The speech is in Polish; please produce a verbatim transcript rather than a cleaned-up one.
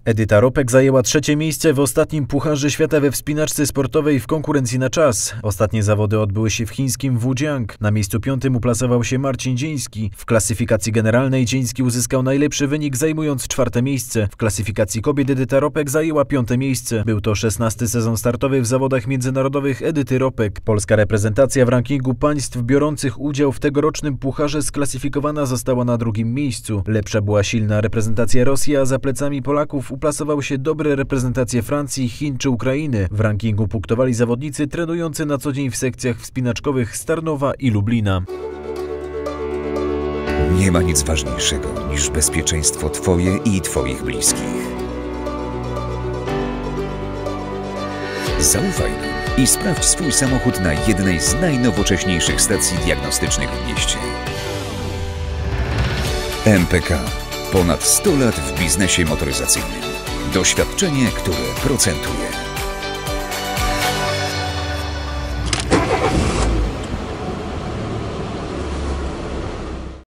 Edyta Ropek zajęła trzecie miejsce w ostatnim Pucharze Świata we wspinaczce sportowej w konkurencji na czas. Ostatnie zawody odbyły się w chińskim Wujiang. Na miejscu piątym uplasował się Marcin Dzieński. W klasyfikacji generalnej Dzieński uzyskał najlepszy wynik, zajmując czwarte miejsce. W klasyfikacji kobiet Edyta Ropek zajęła piąte miejsce. Był to szesnasty sezon startowy w zawodach międzynarodowych Edyty Ropek. Polska reprezentacja w rankingu państw biorących udział w tegorocznym pucharze sklasyfikowana została na drugim miejscu. Lepsza była silna reprezentacja Rosji, a za plecami Polaków uplasowały się dobre reprezentacje Francji, Chin czy Ukrainy. W rankingu punktowali zawodnicy trenujący na co dzień w sekcjach wspinaczkowych z Tarnowa i Lublina. Nie ma nic ważniejszego niż bezpieczeństwo Twoje i Twoich bliskich. Zaufaj nam i sprawdź swój samochód na jednej z najnowocześniejszych stacji diagnostycznych w mieście. M P K. Ponad sto lat w biznesie motoryzacyjnym. Doświadczenie, które procentuje.